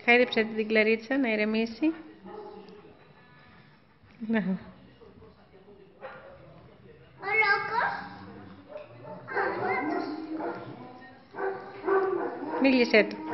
Χάιδεψε την Κλαρίτσα να ηρεμήσει. Να. Μίλησέ του.